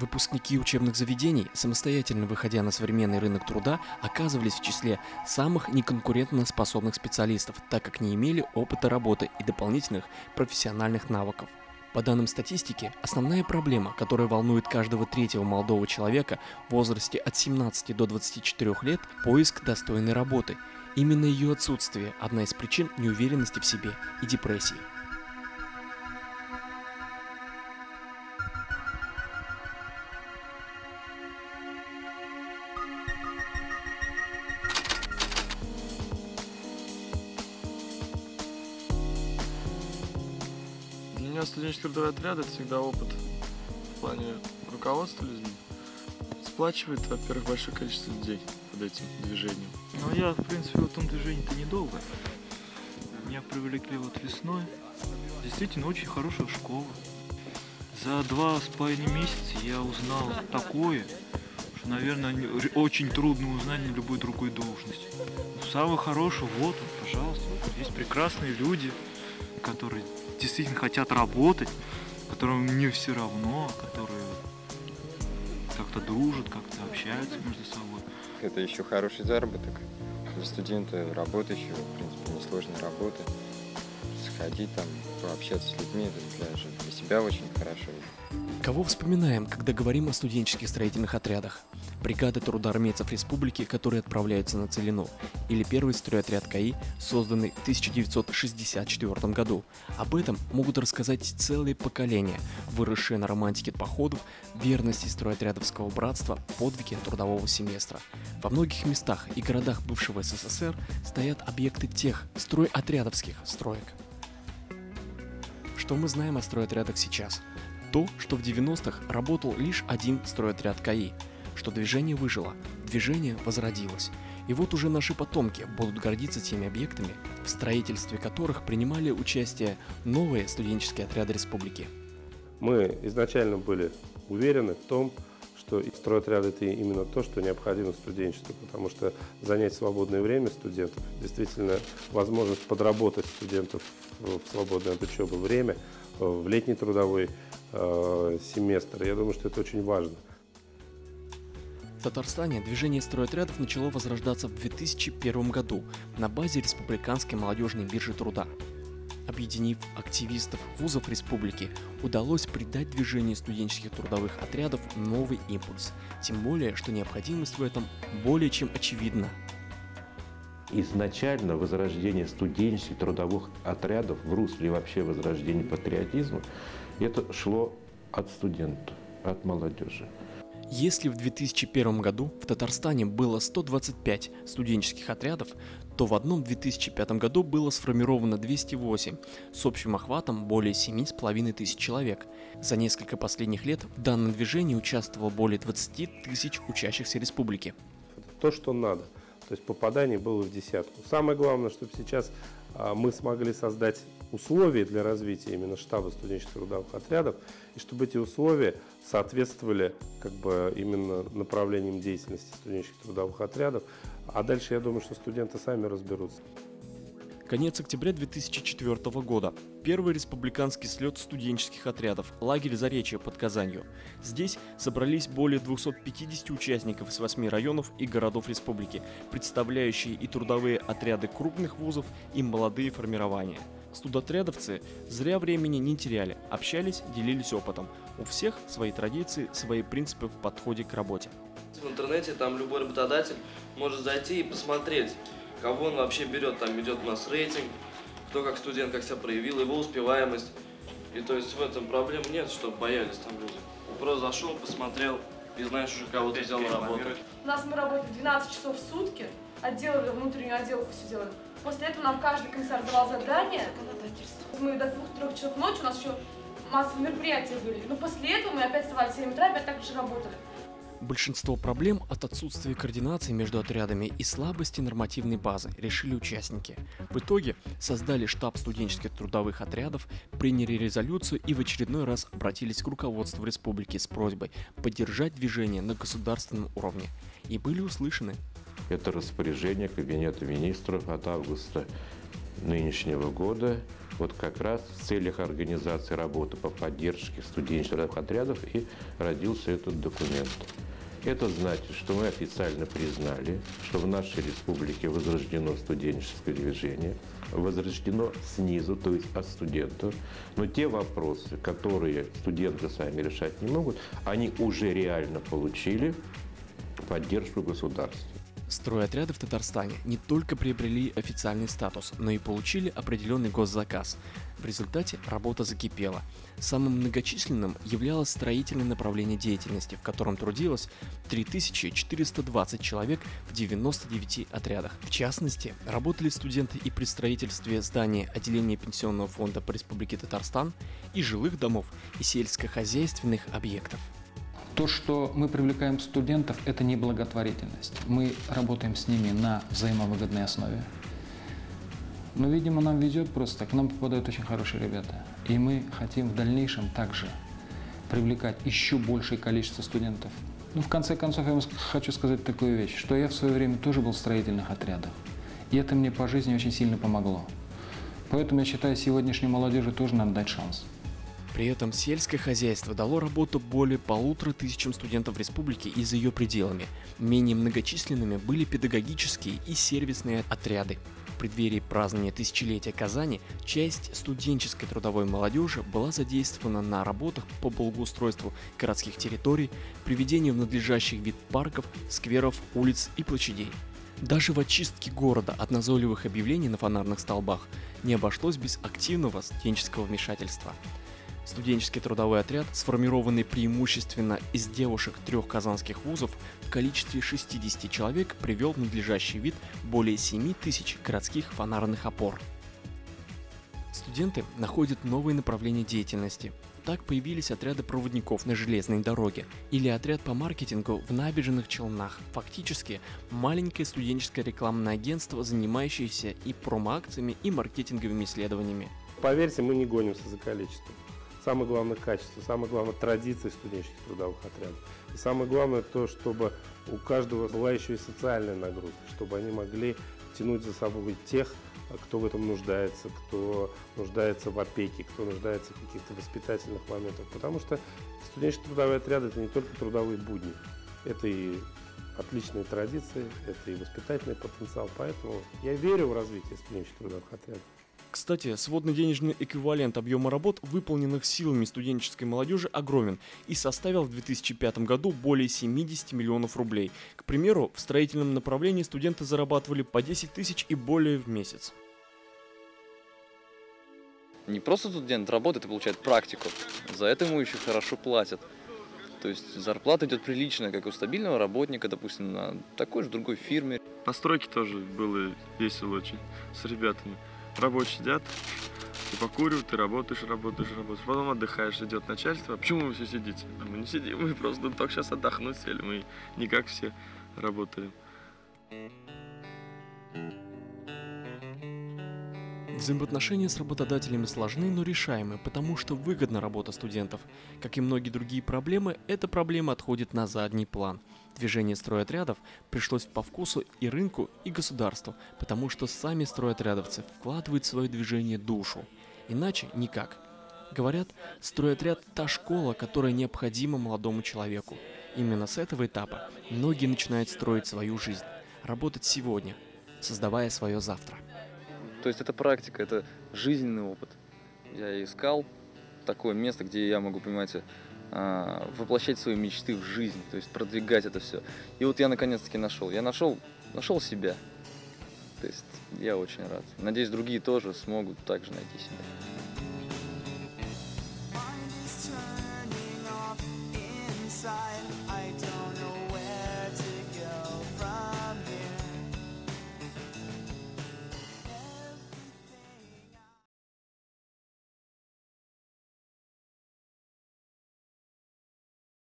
Выпускники учебных заведений, самостоятельно выходя на современный рынок труда, оказывались в числе самых неконкурентно способных специалистов, так как не имели опыта работы и дополнительных профессиональных навыков. По данным статистики, основная проблема, которая волнует каждого третьего молодого человека в возрасте от 17 до 24 лет – поиск достойной работы. Именно ее отсутствие – одна из причин неуверенности в себе и депрессии. Для меня студенческий трудовой отряд – это всегда опыт в плане руководства людьми. Сплачивает, во-первых, большое количество людей под этим движением. Ну, я, в принципе, в этом движении-то недолго. Меня привлекли вот весной. Действительно, очень хорошая школа. За 2,5 месяца я узнал такое, что, наверное, очень трудно узнать на любой другой должности. Самое хорошее, вот он, пожалуйста. Есть прекрасные люди, которые действительно хотят работать, которым не все равно, которые как-то дружат, как-то общаются между собой. Это еще хороший заработок. Для студента работающего, в принципе, несложная работа. Сходить там, пообщаться с людьми, это для себя очень хорошо. Кого вспоминаем, когда говорим о студенческих строительных отрядах? Бригады трудоармейцев республики, которые отправляются на Целину, или первый стройотряд КАИ, созданный в 1964 году. Об этом могут рассказать целые поколения, выросшие на романтике походов, верности стройотрядовского братства, подвиги трудового семестра. Во многих местах и городах бывшего СССР стоят объекты тех стройотрядовских строек. Что мы знаем о стройотрядах сейчас? То, что в 90-х работал лишь один стройотряд КАИ, что движение выжило, движение возродилось. И вот уже наши потомки будут гордиться теми объектами, в строительстве которых принимали участие новые студенческие отряды республики. Мы изначально были уверены в том, что стройотряд – это именно то, что необходимо студенчеству, потому что занять свободное время студентов, действительно возможность подработать студентов в свободное от учебы время, в летний трудовой семестр, я думаю, что это очень важно. В Татарстане движение стройотрядов начало возрождаться в 2001 году на базе Республиканской молодежной биржи труда. Объединив активистов вузов республики, удалось придать движению студенческих трудовых отрядов новый импульс, тем более, что необходимость в этом более чем очевидна. Изначально возрождение студенческих трудовых отрядов в русле вообще возрождения патриотизма, это шло от студентов, от молодежи. Если в 2001 году в Татарстане было 125 студенческих отрядов, то в одном 2005 году было сформировано 208 с общим охватом более 7,5 тысяч человек. За несколько последних лет в данном движении участвовало более 20 тысяч учащихся республики. То, что надо. То есть попадание было в десятку. Самое главное, чтобы сейчас мы смогли создать условия для развития именно штаба студенческих трудовых отрядов, и чтобы эти условия соответствовали именно направлениям деятельности студенческих трудовых отрядов. А дальше я думаю, что студенты сами разберутся. Конец октября 2004 года. Первый республиканский слет студенческих отрядов, лагерь Заречье под Казанью. Здесь собрались более 250 участников из 8 районов и городов республики, представляющие и трудовые отряды крупных вузов, и молодые формирования. Студотрядовцы зря времени не теряли, общались, делились опытом. У всех свои традиции, свои принципы в подходе к работе. В интернете там любой работодатель может зайти и посмотреть, кого он вообще берет. Там идет у нас рейтинг, кто как студент, как себя проявил, его успеваемость. И то есть в этом проблем нет, чтобы боялись там люди. Просто зашел, посмотрел и знаешь уже, кого ты взял на работу. У нас мы работаем 12 часов в сутки, отделали внутреннюю отделку, все делали. После этого нам каждый комиссар давал задание. Мы до 2-3 часов ночи, у нас еще массовые мероприятия были. Но после этого мы опять вставали в 7 утра, опять так же работали. Большинство проблем от отсутствия координации между отрядами и слабости нормативной базы решили участники. В итоге создали штаб студенческих трудовых отрядов, приняли резолюцию и в очередной раз обратились к руководству республики с просьбой поддержать движение на государственном уровне. И были услышаны. Это распоряжение Кабинета министров от августа нынешнего года вот как раз в целях организации работы по поддержке студенческих отрядов и родился этот документ. Это значит, что мы официально признали, что в нашей республике возрождено студенческое движение, возрождено снизу, то есть от студентов. Но те вопросы, которые студенты сами решать не могут, они уже реально получили поддержку государства. Стройотряды в Татарстане не только приобрели официальный статус, но и получили определенный госзаказ. В результате работа закипела. Самым многочисленным являлось строительное направление деятельности, в котором трудилось 3420 человек в 99 отрядах. В частности, работали студенты и при строительстве здания отделения Пенсионного фонда по Республике Татарстан, и жилых домов, и сельскохозяйственных объектов. То, что мы привлекаем студентов, это не благотворительность. Мы работаем с ними на взаимовыгодной основе. Но, видимо, нам везет просто, к нам попадают очень хорошие ребята. И мы хотим в дальнейшем также привлекать еще большее количество студентов. Ну, в конце концов, я вам хочу сказать такую вещь, что я в свое время тоже был в строительных отрядах. И это мне по жизни очень сильно помогло. Поэтому я считаю, сегодняшней молодежи тоже надо дать шанс. При этом сельское хозяйство дало работу более 1500 студентов республики и за ее пределами. Менее многочисленными были педагогические и сервисные отряды. В преддверии празднования тысячелетия Казани часть студенческой трудовой молодежи была задействована на работах по благоустройству городских территорий, приведению в надлежащий вид парков, скверов, улиц и площадей. Даже в очистке города от назойливых объявлений на фонарных столбах не обошлось без активного студенческого вмешательства. Студенческий трудовой отряд, сформированный преимущественно из девушек 3 казанских вузов, в количестве 60 человек привел в надлежащий вид более 7000 городских фонарных опор. Студенты находят новые направления деятельности. Так появились отряды проводников на железной дороге или отряд по маркетингу в набережных Челнах. Фактически маленькое студенческое рекламное агентство, занимающееся и промо-акциями, и маркетинговыми исследованиями. Поверьте, мы не гонимся за количеством. Самое главное качество, самое главное традиции студенческих трудовых отрядов. И самое главное то, чтобы у каждого была еще и социальная нагрузка, чтобы они могли тянуть за собой тех, кто в этом нуждается, кто нуждается в опеке, кто нуждается в каких-то воспитательных моментах. Потому что студенческие трудовые отряды – это не только трудовые будни, это и отличные традиции, это и воспитательный потенциал. Поэтому я верю в развитие студенческих трудовых отрядов. Кстати, сводно-денежный эквивалент объема работ, выполненных силами студенческой молодежи, огромен и составил в 2005 году более 70 миллионов рублей. К примеру, в строительном направлении студенты зарабатывали по 10 тысяч и более в месяц. Не просто студент работает и получает практику, за это ему еще хорошо платят. То есть зарплата идет приличная, как у стабильного работника, допустим, на такой же другой фирме. На стройке тоже было весело очень с ребятами. Рабочие сидят, и покуривают, ты работаешь. Потом отдыхаешь, идет начальство. А почему вы все сидите? А мы не сидим, мы просто только сейчас отдохнуть сели. Мы не как все работали. Взаимоотношения с работодателями сложны, но решаемы, потому что выгодна работа студентов. Как и многие другие проблемы, эта проблема отходит на задний план. Движение стройотрядов пришлось по вкусу и рынку, и государству, потому что сами стройотрядовцы вкладывают в свое движение душу. Иначе никак. Говорят, стройотряд – та школа, которая необходима молодому человеку. Именно с этого этапа многие начинают строить свою жизнь, работать сегодня, создавая свое завтра. То есть это практика, это жизненный опыт. Я искал такое место, где я могу, понимаете, воплощать свои мечты в жизнь, то есть продвигать это все. И вот я наконец-таки нашел. Я нашел себя. То есть я очень рад. Надеюсь, другие тоже смогут также найти себя.